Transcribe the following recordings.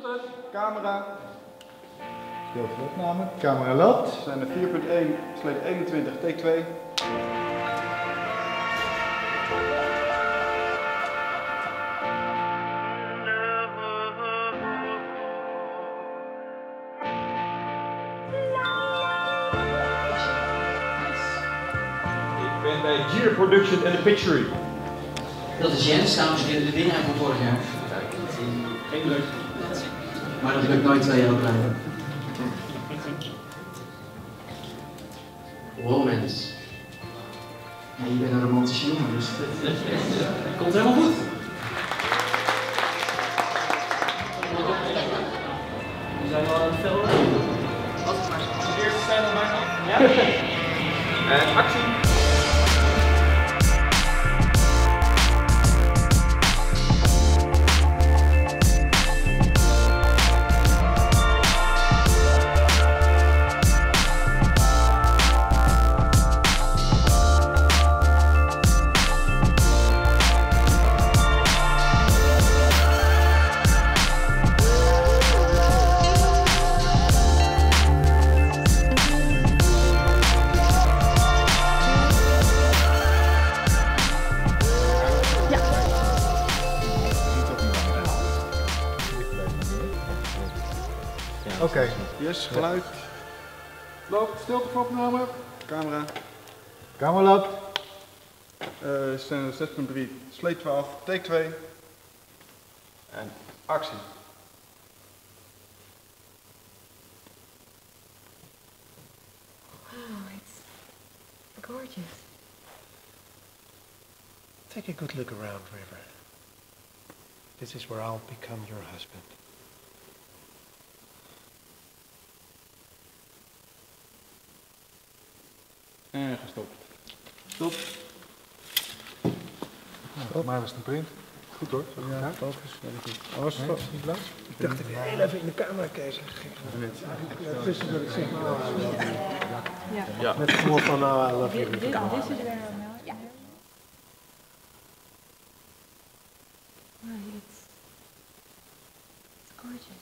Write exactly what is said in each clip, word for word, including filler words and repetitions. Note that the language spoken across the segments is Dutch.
Camera. Stilte opname. Camera loopt. We zijn er vier punt één, sleet eenentwintig, take twee. Ik ben bij Gear Production en de Picture. Dat is Jens, dames en heren, de winnaar van vorig jaar. Geen leuk. Maar dat lukt nooit twee jaar blijven. Romance. Ja, je bent een romantische jongen, dus dat komt helemaal goed. We zijn wel aan het veel. Wat is maar? De eerste zijn al bijna. Ja? En actie. Oké, okay. Yes, geluid. Loop, stilte voor opname. Camera. Camera loopt. Uh, scène zes punt drie, sleet twaalf, take twee. En actie. Wow, it's gorgeous. Take a good look around, River. This is where I'll become your husband. En gestopt. Stop. Nou, voor mij was het een print. Goed hoor. Ja, ja. Focus. Ja, goed. Oh, was het nee, niet blauw? Ik dacht dat ik heel even in de camera keek. Tussen dat ik zeg, nou, I love you. Ja. Ja. Met het gevoel van, nou, I love you. Dit is weer ja. Wow, it's, it's gorgeous.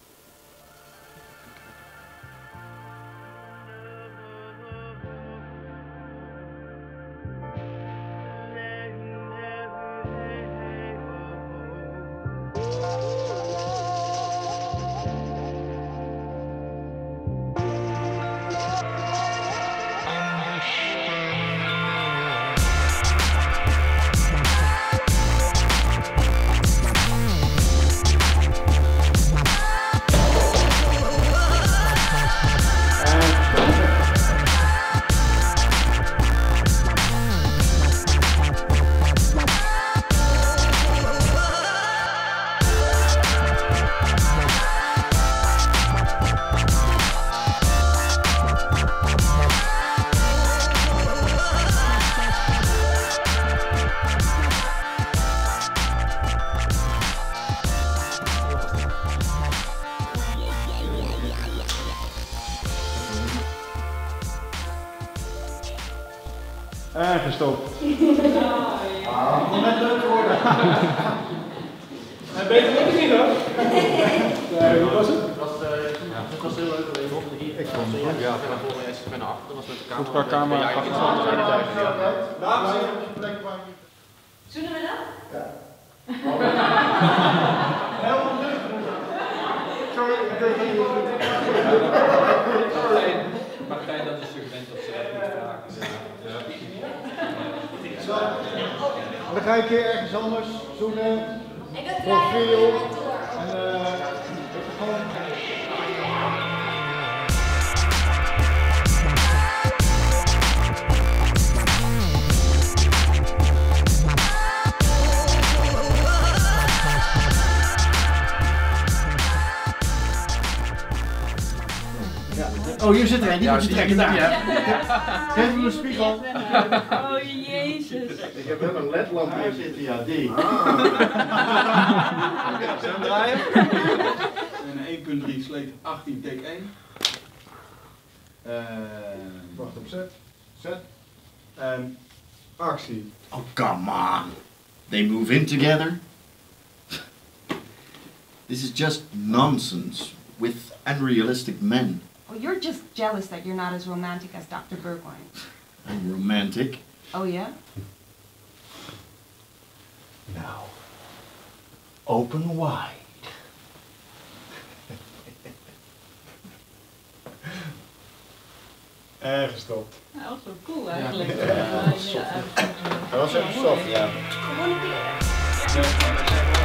En gestopt. Ah, om net leuk te worden. En beter lukt het niet hoor. Nee, hoe was het? Het was, uh, ja, het was heel leuk. Ik vond het hier. Ik vond het goed. Ja, van voren eens ben naar achter. Dat was met de camera. Goed qua camera. Ja, ik vond het eigenlijk. Dames en heren, Zullen we dat? Ja. Helemaal leuk. Sorry, ik denk dat je Martijn, dat is gewend dat ze dat niet vragen. Dan ga je een keer ergens anders zoenen, profiel en uh, gewoon... Oh, hier zit er een, die moet je trekken daar. Geef hem een spiegel. Oh jezus. Ik heb wel een ledlamp hier zitten, ja die. Ah. Zullen we draaien? En één punt drie sleet achttien, take één. En wacht op zet. Zet. En actie. Oh, come on. They move in together. This is just nonsense with unrealistic men. Well, you're just jealous that you're not as romantic as Doctor Bergwijn. I'm romantic. Oh yeah? Now, open wide. En gestopt. Hij was wel cool eigenlijk. Ja, ja, soft. Hij was even soft, ja. Gewoon een keer.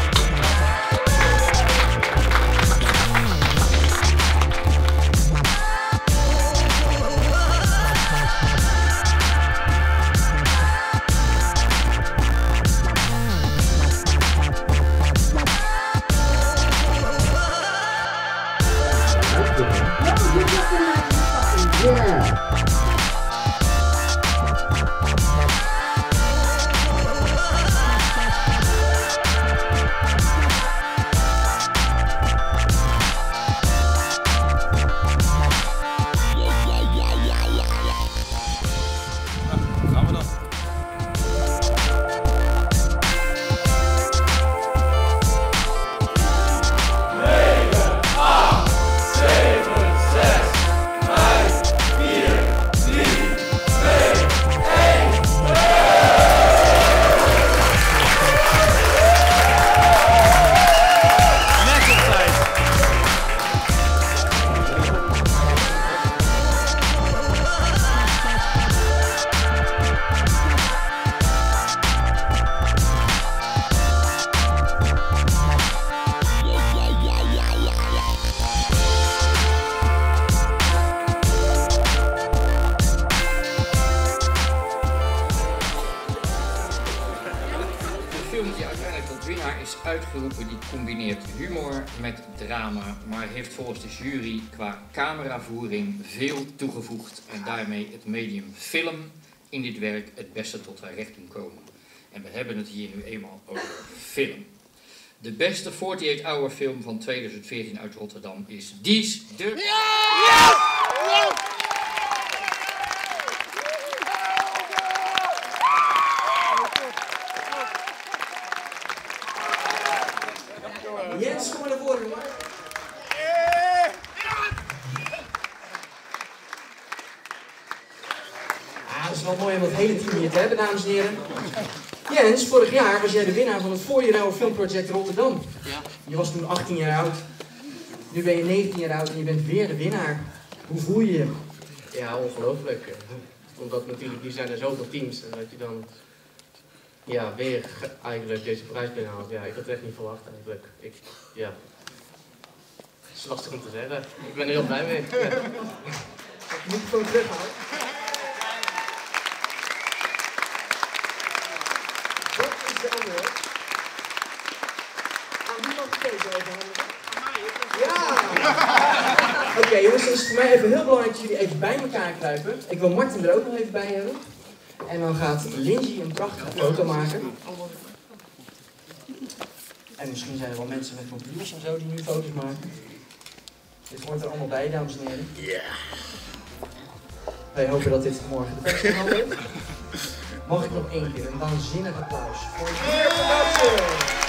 Uitgeroepen, die combineert humor met drama, maar heeft volgens de jury qua cameravoering veel toegevoegd en daarmee het medium film in dit werk het beste tot haar recht doen komen. En we hebben het hier nu eenmaal over film. De beste forty-eight hour film van tweeduizend veertien uit Rotterdam is Dies de... Ja! Ja! Ja! Jens, kom maar naar voren, jongen. Ah, dat is wel mooi om het hele team hier te hebben, dames en heren. Jens, vorig jaar was jij de winnaar van het forty-eight hour filmproject Rotterdam. Ja. Je was toen achttien jaar oud. Nu ben je negentien jaar oud en je bent weer de winnaar. Hoe voel je je? Ja, ongelooflijk. Omdat natuurlijk, die zijn er zoveel teams en dat je dan ja, weer eigenlijk deze prijs binnenhaalt. Ja, ik had het echt niet verwacht eigenlijk. Ik, ja. Het is lastig om te zeggen. Ik ben er heel blij mee. Ja. Ik moet het gewoon terughalen. Wat is de andere? Aan wie mag ik deze overhandigen? Ja! Oké okay, jongens, het is voor mij even heel belangrijk dat jullie even bij elkaar kruipen. Ik wil Martin er ook nog even bij hebben. En dan gaat Lindsay een prachtige foto maken. En misschien zijn er wel mensen met computers en zo die nu foto's maken. Dit hoort er allemaal bij, dames en heren. Ja. Yeah. Wij hopen dat dit morgen de beste hand heeft. Mag ik nog één keer een waanzinnig applaus voor de production?